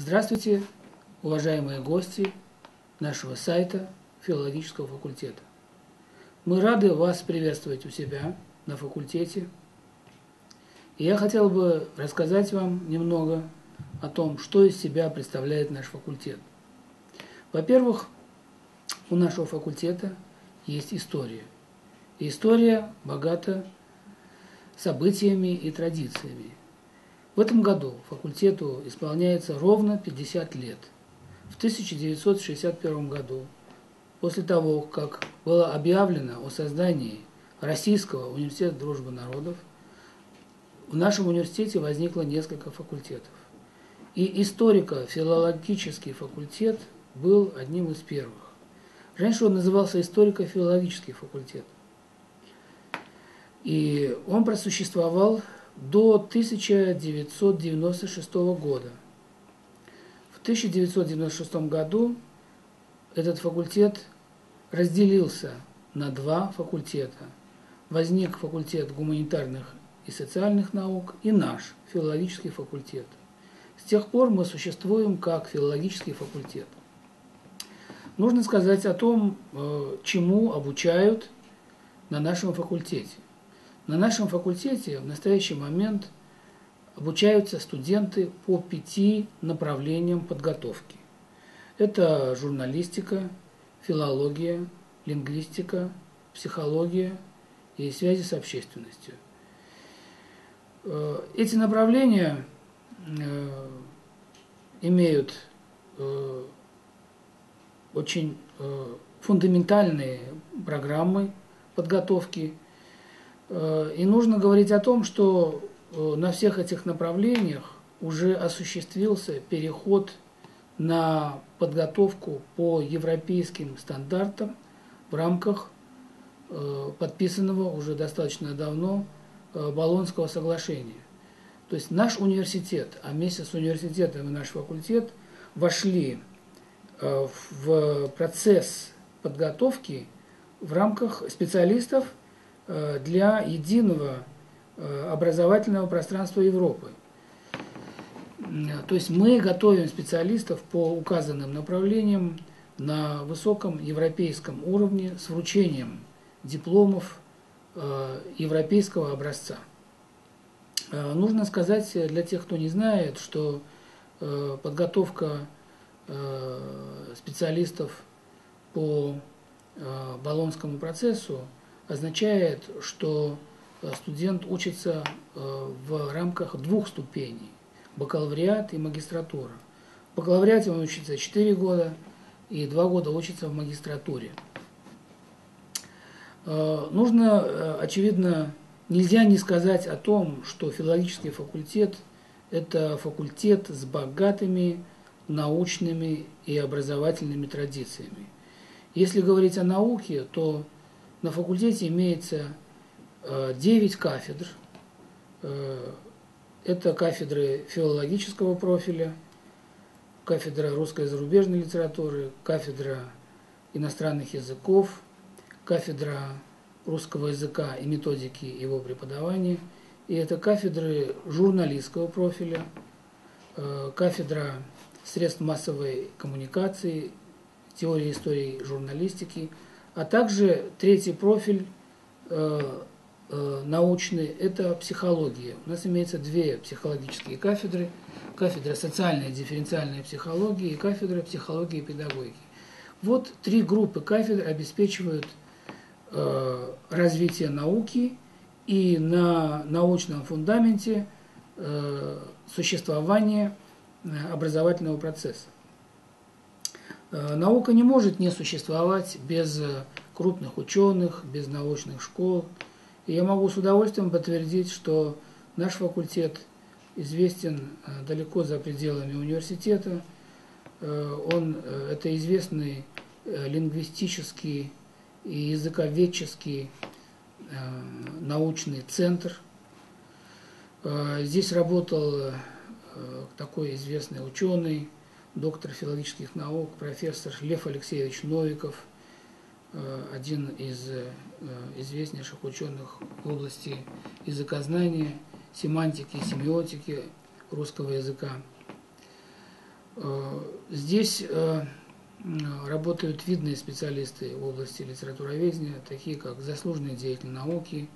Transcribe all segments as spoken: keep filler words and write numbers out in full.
Здравствуйте, уважаемые гости нашего сайта филологического факультета. Мы рады вас приветствовать у себя на факультете. И я хотел бы рассказать вам немного о том, что из себя представляет наш факультет. Во-первых, у нашего факультета есть история. И история богата событиями и традициями. В этом году факультету исполняется ровно пятьдесят лет. В тысяча девятьсот шестьдесят первом году, после того, как было объявлено о создании Российского университета дружбы народов, в нашем университете возникло несколько факультетов. И историко-филологический факультет был одним из первых. Раньше он назывался историко-филологический факультет. И он просуществовал до тысяча девятьсот девяносто шестого года. В тысяча девятьсот девяносто шестом году этот факультет разделился на два факультета. Возник факультет гуманитарных и социальных наук и наш филологический факультет. С тех пор мы существуем как филологический факультет. Нужно сказать о том, чему обучают на нашем факультете. На нашем факультете в настоящий момент обучаются студенты по пяти направлениям подготовки. Это журналистика, филология, лингвистика, психология и связи с общественностью. Эти направления имеют очень фундаментальные программы подготовки. И нужно говорить о том, что на всех этих направлениях уже осуществился переход на подготовку по европейским стандартам в рамках подписанного уже достаточно давно Болонского соглашения. То есть наш университет, а вместе с университетом и наш факультет вошли в процесс подготовки в рамках специалистов для единого образовательного пространства Европы. То есть мы готовим специалистов по указанным направлениям на высоком европейском уровне с вручением дипломов европейского образца. Нужно сказать для тех, кто не знает, что подготовка специалистов по Болонскому процессу означает, что студент учится в рамках двух ступеней – бакалавриат и магистратура. В бакалавриате он учится четыре года и два года учится в магистратуре. Нужно, очевидно, нельзя не сказать о том, что филологический факультет – это факультет с богатыми научными и образовательными традициями. Если говорить о науке, то на факультете имеется девять кафедр. Это кафедры филологического профиля, кафедра русской и зарубежной литературы, кафедра иностранных языков, кафедра русского языка и методики его преподавания, и это кафедры журналистского профиля, кафедра средств массовой коммуникации, теории истории журналистики, а также третий профиль э, э, научный – это психология. У нас имеется две психологические кафедры: кафедра социальной и дифференциальной психологии и кафедра психологии и педагогики. Вот три группы кафедр обеспечивают э, развитие науки и на научном фундаменте э, существование образовательного процесса. Наука не может не существовать без крупных ученых, без научных школ. И я могу с удовольствием подтвердить, что наш факультет известен далеко за пределами университета. Он, это известный лингвистический и языковедческий научный центр. Здесь работал такой известный ученый, доктор филологических наук, профессор Лев Алексеевич Новиков, один из известнейших ученых в области языкознания, семантики, семиотики русского языка. Здесь работают видные специалисты в области литературоведения, такие как заслуженный деятель науки,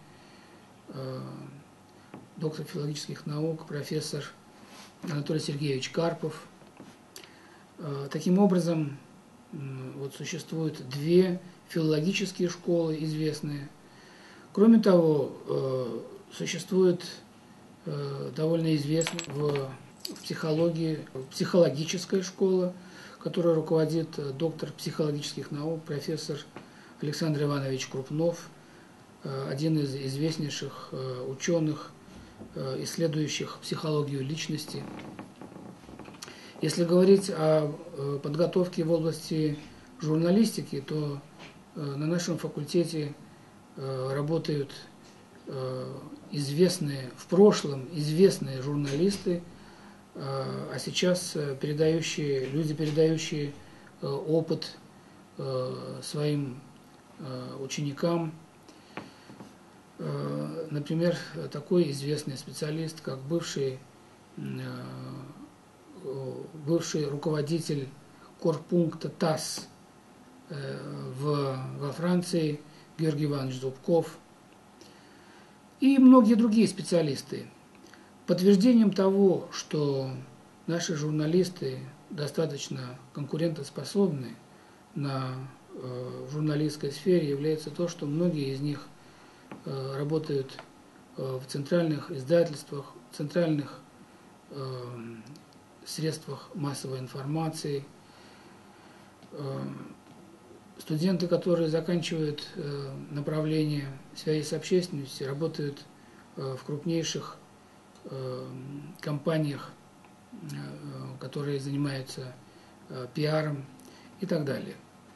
доктор филологических наук, профессор Анатолий Сергеевич Карпов. Таким образом, вот существуют две филологические школы известные. Кроме того, существует довольно известная в психологии психологическая школа, которой руководит доктор психологических наук, профессор Александр Иванович Крупнов, один из известнейших ученых, исследующих психологию личности. Если говорить о подготовке в области журналистики, то на нашем факультете работают известные, в прошлом известные журналисты, а сейчас передающие, люди, передающие опыт своим ученикам. Например, такой известный специалист, как бывший, бывший руководитель корпункта ТАСС в, во Франции Георгий Иванович Зубков и многие другие специалисты. Подтверждением того, что наши журналисты достаточно конкурентоспособны на э, журналистской сфере, является то, что многие из них э, работают э, в центральных издательствах, в центральных э, средствах массовой информации. Э, студенты, которые заканчивают э, направление связи с общественностью, работают э, в крупнейших компаниях, которые занимаются пиаром и так далее.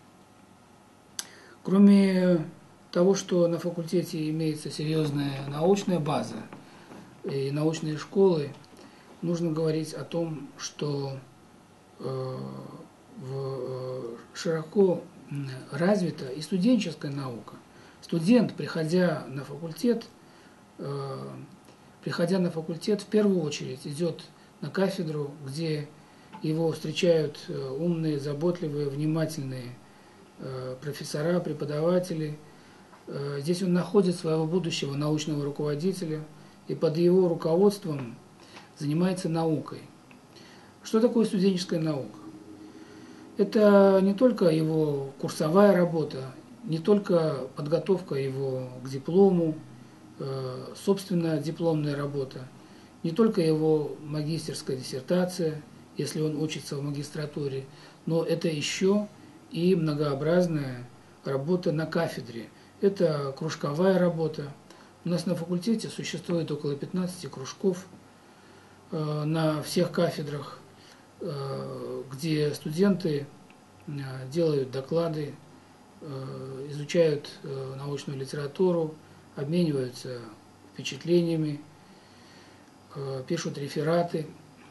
Кроме того, что на факультете имеется серьезная научная база и научные школы, нужно говорить о том, что широко развита и студенческая наука. Студент, приходя на факультет, Приходя на факультет, в первую очередь идет на кафедру, где его встречают умные, заботливые, внимательные профессора, преподаватели. Здесь он находит своего будущего научного руководителя и под его руководством занимается наукой. Что такое студенческая наука? Это не только его курсовая работа, не только подготовка его к диплому, собственно, дипломная работа, не только его магистерская диссертация, если он учится в магистратуре, но это еще и многообразная работа на кафедре. Это кружковая работа. У нас на факультете существует около пятнадцати кружков на всех кафедрах, где студенты делают доклады, изучают научную литературу, обмениваются впечатлениями, пишут рефераты.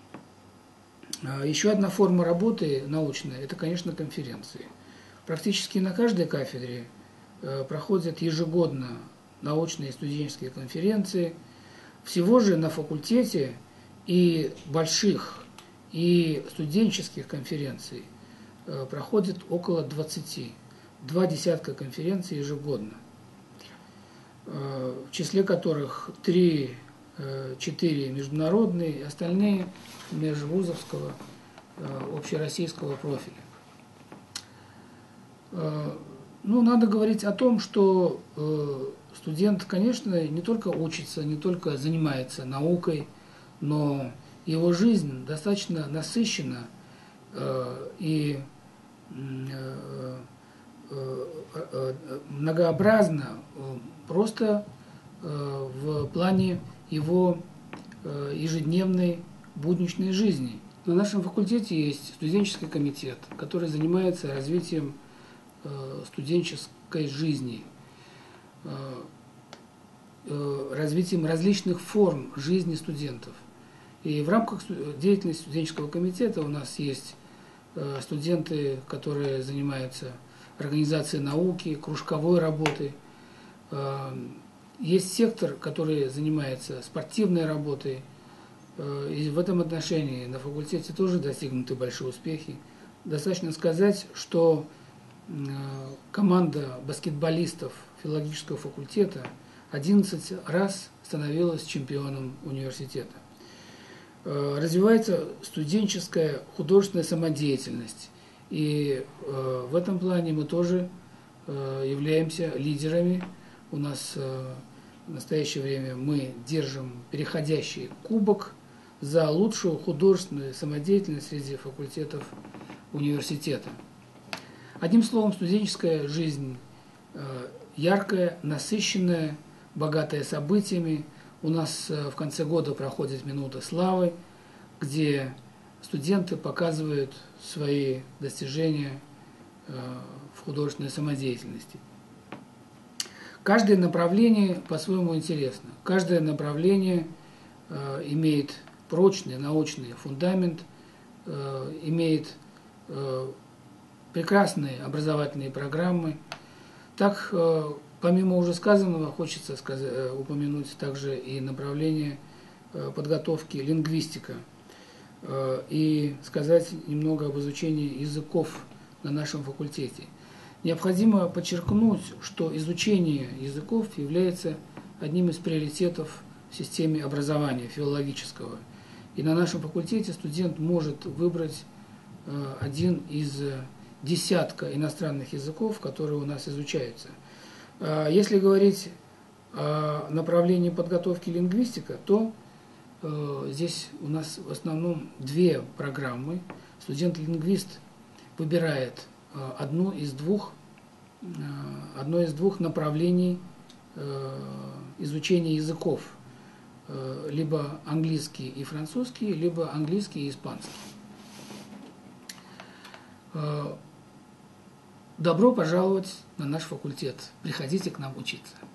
Еще одна форма работы научной – это, конечно, конференции. Практически на каждой кафедре проходят ежегодно научные и студенческие конференции. Всего же на факультете и больших, и студенческих конференций проходит около двадцати. Два десятка конференций ежегодно, в числе которых три-четыре международные, остальные межвузовского, общероссийского профиля. Ну, надо говорить о том, что студент, конечно, не только учится, не только занимается наукой, но его жизнь достаточно насыщена и многообразна просто в плане его ежедневной будничной жизни. На нашем факультете есть студенческий комитет, который занимается развитием студенческой жизни, развитием различных форм жизни студентов. И в рамках деятельности студенческого комитета у нас есть студенты, которые занимаются организацией науки, кружковой работой. Есть сектор, который занимается спортивной работой. И в этом отношении на факультете тоже достигнуты большие успехи. Достаточно сказать, что команда баскетболистов филологического факультета одиннадцать раз становилась чемпионом университета. Развивается студенческая художественная самодеятельность. И в этом плане мы тоже являемся лидерами. У нас в настоящее время мы держим переходящий кубок за лучшую художественную самодеятельность среди факультетов университета. Одним словом, студенческая жизнь яркая, насыщенная, богатая событиями. У нас в конце года проходит минута славы, где студенты показывают свои достижения в художественной самодеятельности. Каждое направление по-своему интересно. Каждое направление имеет прочный научный фундамент, имеет прекрасные образовательные программы. Так, помимо уже сказанного, хочется сказать, упомянуть также и направление подготовки лингвистика и сказать немного об изучении языков на нашем факультете. Необходимо подчеркнуть, что изучение языков является одним из приоритетов в системе образования филологического. И на нашем факультете студент может выбрать один из десятка иностранных языков, которые у нас изучаются. Если говорить о направлении подготовки лингвистика, то здесь у нас в основном две программы. Студент-лингвист выбирает одно из двух, одно из двух направлений изучения языков, либо английский и французский, либо английский и испанский. Добро пожаловать на наш факультет. Приходите к нам учиться.